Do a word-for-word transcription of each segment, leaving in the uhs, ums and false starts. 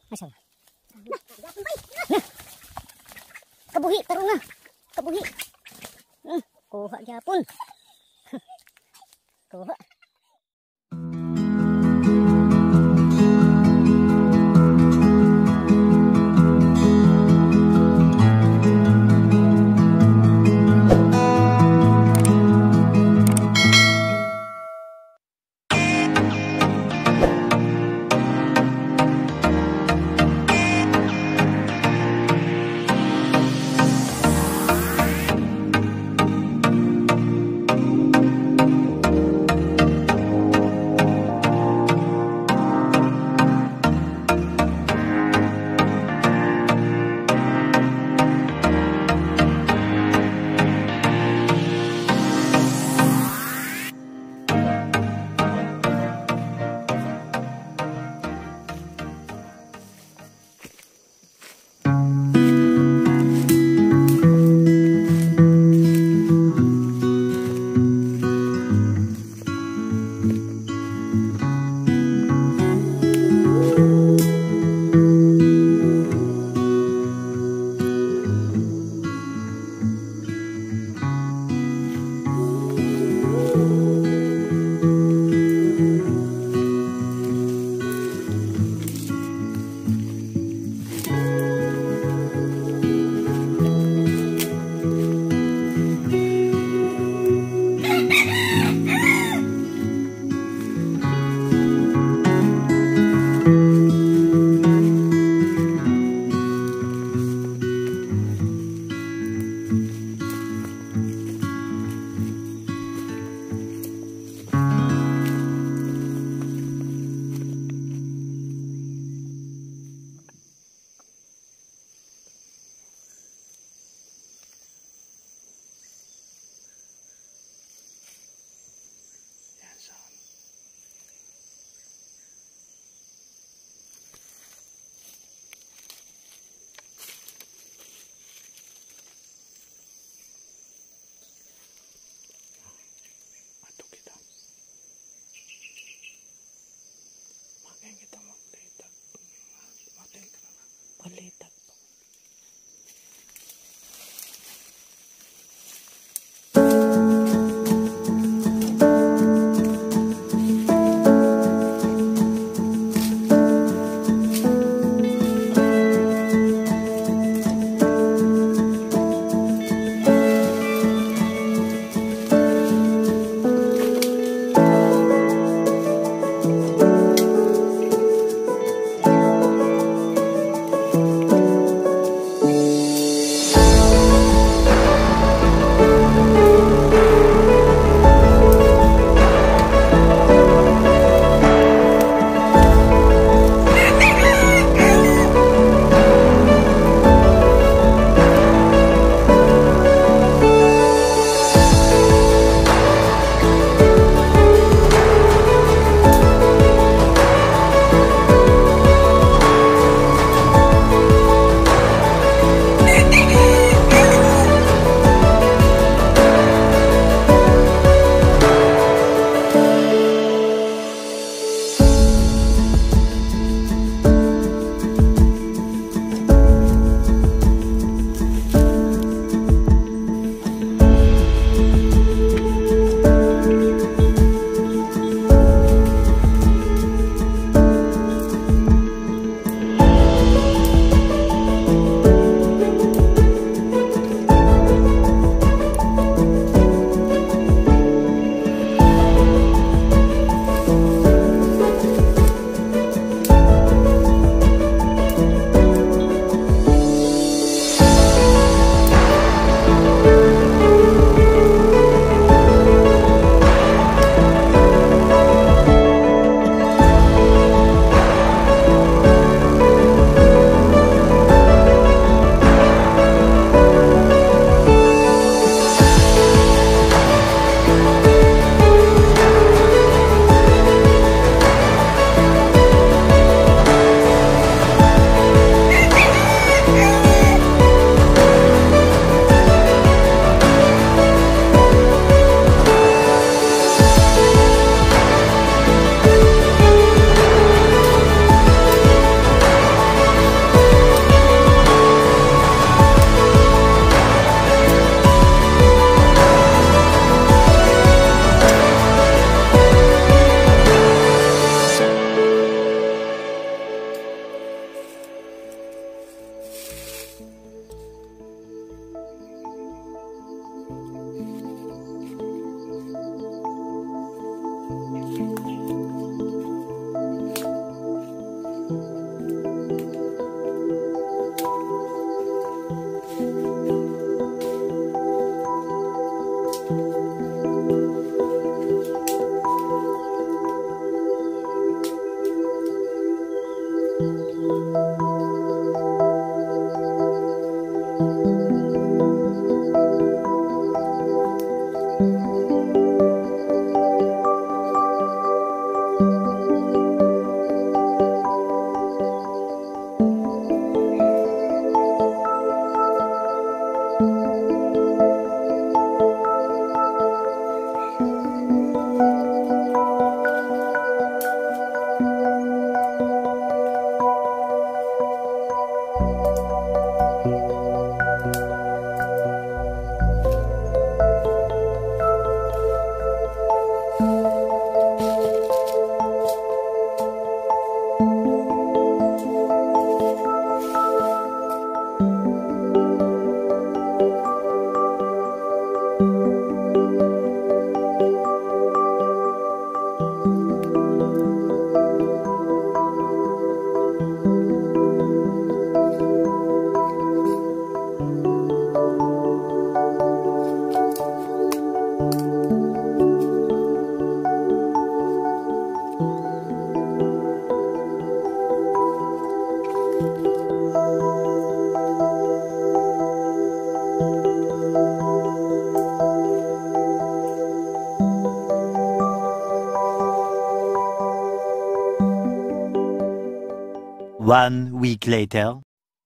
Masya Allah. Nah, kebuhi teruna, kebuhi. Hmm, kuha japun. Kuha. Kita melihat, melihat. One week later.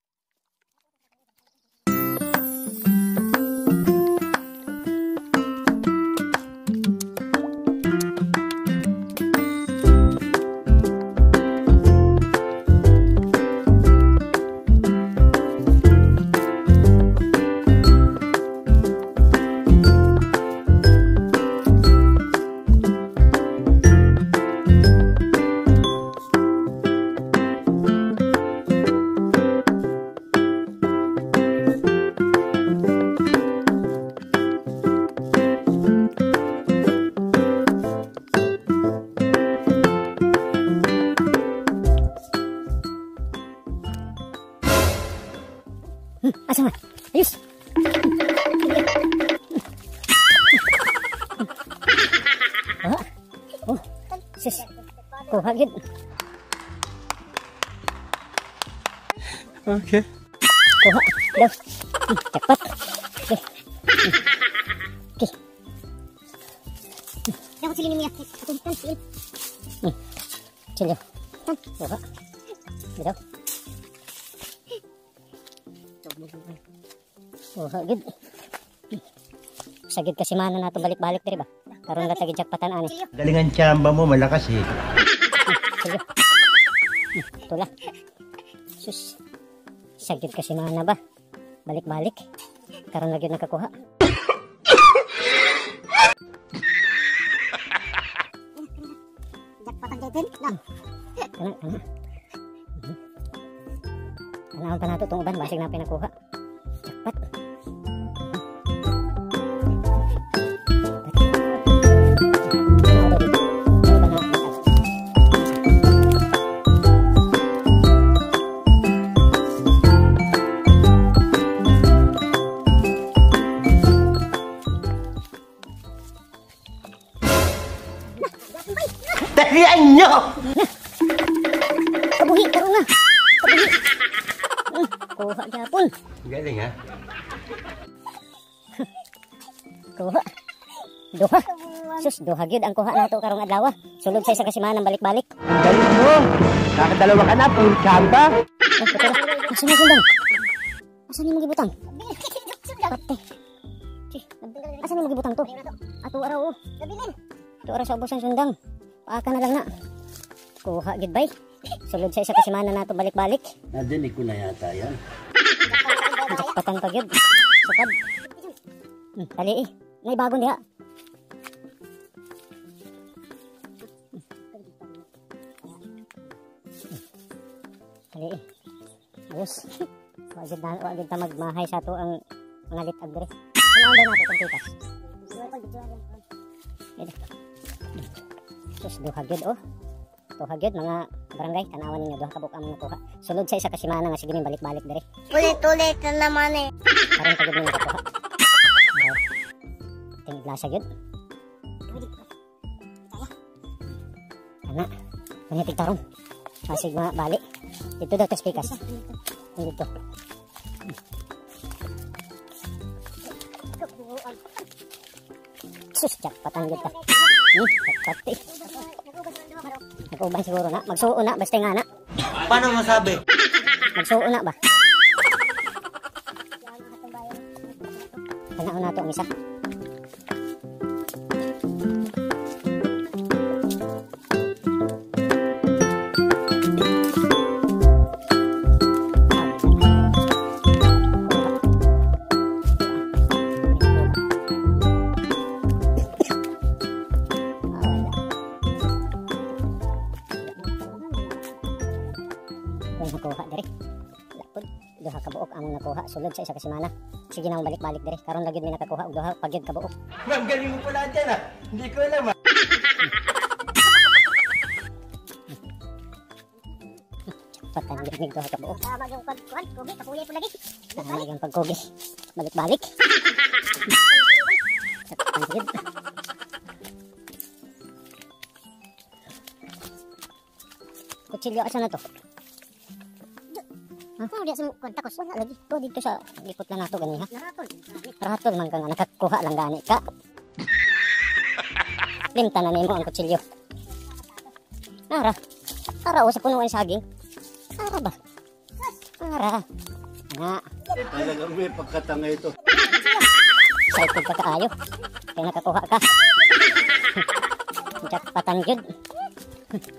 Hmm, asa nga? Ayos! Ah, oh, sis. Kuha gid. Okay. Kuha. Daw. Hmm, cepat. Okay. Hmm. Okay. Dapat silin niya. Atun tan silin. Hmm. Silyo. Tan. Kuha. Daw. Kuha gid. Sagid kasi mana nato balik-balik diri ba? Karon la tagi jakpatan ani. Galingan tsamba mo, malakas eh. Silyo. Tula. Sus. Sagid kasi mana ba? Balik-balik. Karon lagi nakakuha. Jakpatan kay ten. Lang. Kana kana. Kanaon pa nato tong uban basig na pinakuha. Jakpat. Tarihan nyo! Kabuhi, taro nga. Kabuhi. Hmm, kuha gyapon. Galing ha? Kuha. Duha. Sus, duha gyud ang kuha nato karong adlaw. Sulod sa isa ka semana balik-balik. Ang galing mo! Nakadalawa ka na, puro tsamba. Ay, putol. Asa mo sundang? Asa ni mo gibutang? Pate. Chi, asa ni mo gibutang to? Ato araw oh. Ato araw sa ubos ang sundang. Paaka na lang na. Kuha gid bay. Sulod sa isa ka semana nato balik-balik. Nadinig ko na yata yan. Jakpatan pa gyud. Sukad. Hmm, tali eh. May bagong diha. Tali eh. Ayos. Wagid na, wagid ta magmahay sa to ang mga litag dire. Ano ang nato itong titas? Sus, duha gyud oh. Duha gyud mga barangay, tanawan ninyo duha ka buok ang mga kuha. Sulod sa isa ka semana nga sige ning balik-balik dire. Ulit-ulit na naman eh. Karon pagod ninyo kakuha. Tingid lasa gyud. Ana, manitig tarong. Masig mga bali. Dito daw tas pikas. Dito. Sus, jakpatan gyud ta. Ni, jakpat eh. Nag-uban siguro na. Magsuo na, basta nga na. Paano masabi? Magsuo na ba? Tanaw na ito ang isa. Nakuha dire. Lapod duha ka buok among nakuha sulod sa isa ka semana. Sige na balik-balik dire. Karon lagid mi nakakuha og duha pagyud ka buok. Ma'am, galing mo pala dyan ah. Hindi ko alam ah. Patan gyud mig duha ka buok. Tama yung pagkuhan, kubi, kapuya po lagi. Tama yung pagkugi. Balik-balik. Patan gyud. Kutsilyo asa na to? Ano di sa kuan takos wala lagi. To dito sa likot lang nato gani ha. Rahatol man ka nga nakakuha lang gani ka. Limta na nimo ang kutsilyo. Ara. Ara o sa punuan saging. Ara ba? Ara. Nga. Talagang may pagkatanga ito. Excited ka kaayo. Kaya nakakuha ka. Jackpatan yun.